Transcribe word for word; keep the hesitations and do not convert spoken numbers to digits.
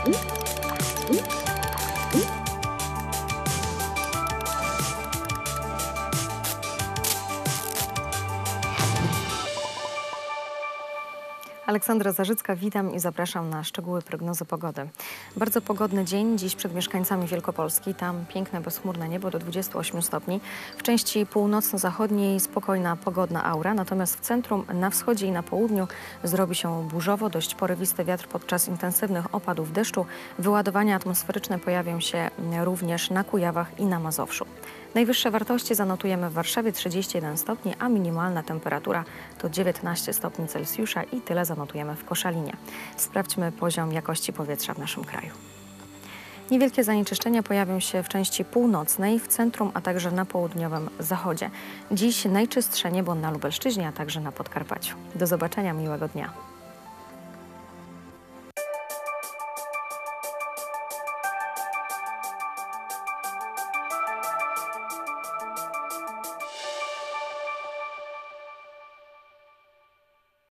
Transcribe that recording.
Aleksandra Zarzycka, witam i zapraszam na szczegóły prognozy pogody. Bardzo pogodny dzień dziś przed mieszkańcami Wielkopolski. Tam piękne, bezchmurne niebo do dwudziestu ośmiu stopni. W części północno-zachodniej spokojna, pogodna aura, natomiast w centrum, na wschodzie i na południu zrobi się burzowo. Dość porywisty wiatr podczas intensywnych opadów deszczu. Wyładowania atmosferyczne pojawią się również na Kujawach i na Mazowszu. Najwyższe wartości zanotujemy w Warszawie trzydzieści jeden stopni, a minimalna temperatura to dziewiętnaście stopni Celsjusza i tyle zanotujemy w Koszalinie. Sprawdźmy poziom jakości powietrza w naszym kraju. Niewielkie zanieczyszczenia pojawią się w części północnej, w centrum, a także na południowym zachodzie. Dziś najczystsze niebo na Lubelszczyźnie, a także na Podkarpaciu. Do zobaczenia, miłego dnia.